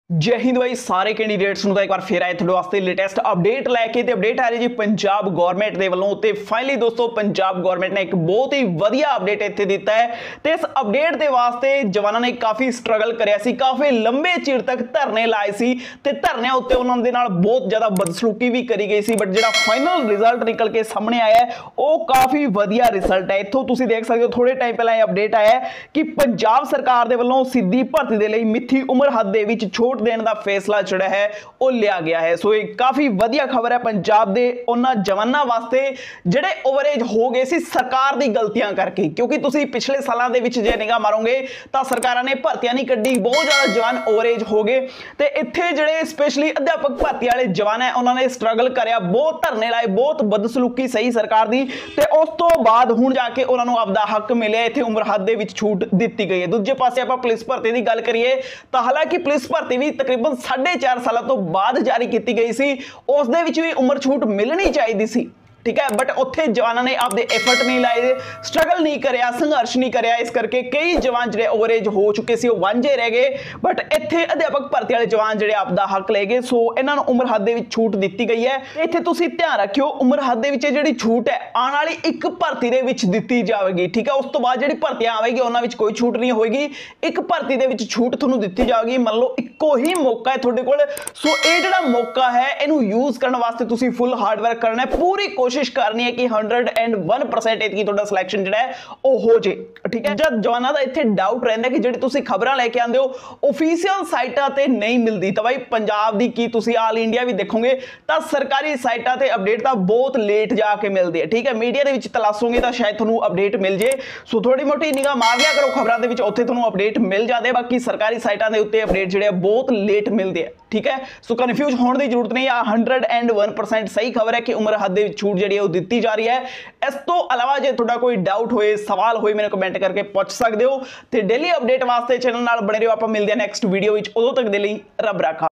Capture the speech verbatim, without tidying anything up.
जय हिंद भाई सारे कैंਡੀਡੇਟਸ ਨੂੰ ਤਾਂ ਇੱਕ ਵਾਰ ਫੇਰ ਆਏ ਤੁਹਾਡੇ ਵਾਸਤੇ ਲੇਟੈਸਟ ਅਪਡੇਟ ਲੈ ਕੇ ਤੇ ਅਪਡੇਟ ਆ ਰਹੀ ਜੀ ਪੰਜਾਬ ਗਵਰਨਮੈਂਟ ਦੇ ਵੱਲੋਂ ਤੇ ਫਾਈਨਲੀ ਦੋਸਤੋ ਪੰਜਾਬ ਗਵਰਨਮੈਂਟ ਨੇ ਇੱਕ ਬਹੁਤ ਹੀ ਵਧੀਆ ਅਪਡੇਟ ਇੱਥੇ ਦਿੱਤਾ ਹੈ ਤੇ ਇਸ ਅਪਡੇਟ ਦੇ ਵਾਸਤੇ ਜਵਾਨਾਂ ਨੇ ਕਾਫੀ ਸਟਰਗਲ ਕਰਿਆ ਸੀ, ਕਾਫੀ ਲੰਬੇ ਚਿਰ ਤੱਕ ਧਰਨੇ ਲਾਏ ਸੀ ਤੇ ਧਰਨਿਆਂ ਉੱਤੇ ਉਹਨਾਂ ਦੇ ਨਾਲ ਬਹੁਤ ਜ਼ਿਆਦਾ ਬਦਸਲੂਕੀ ਵੀ ਕਰੀ ਗਈ ਸੀ, ਬਟ ਜਿਹੜਾ ਫਾਈਨਲ ਰਿਜ਼ਲਟ ਨਿਕਲ ਕੇ ਸਾਹਮਣੇ ਆਇਆ ਹੈ ਉਹ ਕਾਫੀ ਵਧੀਆ ਰਿਜ਼ਲਟ ਹੈ। ਇੱਥੋਂ ਤੁਸੀਂ ਦੇਖ ਸਕਦੇ ਹੋ ਥੋੜੇ ਟਾਈਮ ਪਹਿਲਾਂ ਇਹ ਅਪਡੇਟ ਆਇਆ ਹੈ ਕਿ ਪੰਜਾਬ ਸਰਕਾਰ ਦੇ ਵੱਲੋਂ ਸਿੱਧੀ ਭਰਤੀ ਦੇ ਲਈ ਮਿੱਥੀ ਉਮਰ ਹੱਦ ਦੇ ਵਿੱਚ ਛੋਟ देने का फैसला जोड़ा है वो लिया गया है। सो एक काफी वधिया खबर है पंजाब दे उन्हां जवानां वास्ते जिहड़े ओवरेज हो गए सी सरकार दी गलतियां करके, क्योंकि तुसीं पिछले सालां दे विच जे निगाह मारोगे तां सरकारां ने भर्तियां नहीं कड्डी, बहुत ज़्यादा जवान ओवरेज हो गए ते इत्थे जिहड़े स्पेशली अध्यापक भर्ती वाले जवान है उन्होंने स्ट्रगल करिया, बहुत धरने लाए, बहुत बदसलूकी सही सरकार दी ते उस तो बाद हुण जाके उन्हां नूं आपदा हक मिलिया, इत्थे उम्र हद दे विच छूट दित्ती गई है। दूजे पासे आपां पुलिस भर्ती दी गल करिए तां हालांकि पुलिस भर्ती भी तकरीबन साढ़े चार साल तो बाद जारी की गई सी, उस दे विच भी उम्र छूट मिलनी चाहिए सी, ठीक है, बट उत्थे जवानों ने आपदे एफर्ट नहीं लाए, स्ट्रगल नहीं करया, संघर्ष नहीं करया, इस करके कई जवान जिहड़े ओवरेज हो चुके सी वांझे रह गए, बट इत्थे अध्यापक भर्ती वाले जवान जिहड़े आपदा हक ले गए। सो इन्हां नूं उम्र हद दे विच छूट दित्ती गई है। इत्थे तुसीं ध्यान रखियो उम्र हद दे विच जिहड़ी छूट है आने वाली एक भर्ती दे विच दित्ती जाएगी, ठीक है, उस तो बाद जिहड़ी भर्तियां आवेगी उन्हां विच कोई छूट नहीं होएगी, एक भर्ती दे विच छूट तुहानूं दित्ती जाएगी। मान लो इक्को ही मौका है तुहाडे कोल, सो इह जिहड़ा मौका है इहनूं यूज़ करन वास्ते तुसीं फुल हार्ड वर्क करना है, पूरी कोशिश करनी है कि हंड्रेड एंड वन परसेंट इतनी तुहाडा सिलेक्शन जिहड़ा है वो हो जे, ठीक है। जब जवानां दा इत्थे डाउट रहिंदा कि जिहड़ी तुसीं खबरां लैके आंदे हो ऑफिशियल साइटां ते नहीं मिलदी, तो भाई पंजाब दी की तुसीं आल इंडिया भी देखोगे तो सरकारी साइटां ते अपडेट तां बहुत लेट जाके मिलदी है, ठीक है। मीडिया दे विच तलाशोगे तो शायद तुहानूं अपडेट मिल जे, सो थोड़ी मोटी निगाह मार लिया करो खबरां दे विच, उत्थे तुहानूं अपडेट मिल जांदे, बाकी सरकारी साइटां दे उत्ते अपडेट जिहड़े बहुत लेट मिलदे है, ठीक है। सो कन्फ्यूज होने की जरूरत नहीं, आ हंड्रेड एंड वन परसेंट सही खबर है कि उम्र हद दे विच छूट जिहड़ी है वो दित्ती जा रही है। इस तो अलावा जे तुहाडा कोई डाउट होए, सवाल होए, मैंने कमेंट करके पूछ सकते हो ते डेली अपडेट वास्ते चैनल नाल बने रहो। आपां मिलदे हां नैक्सट वीडियो विच, उदों तक दे लई रब राखा।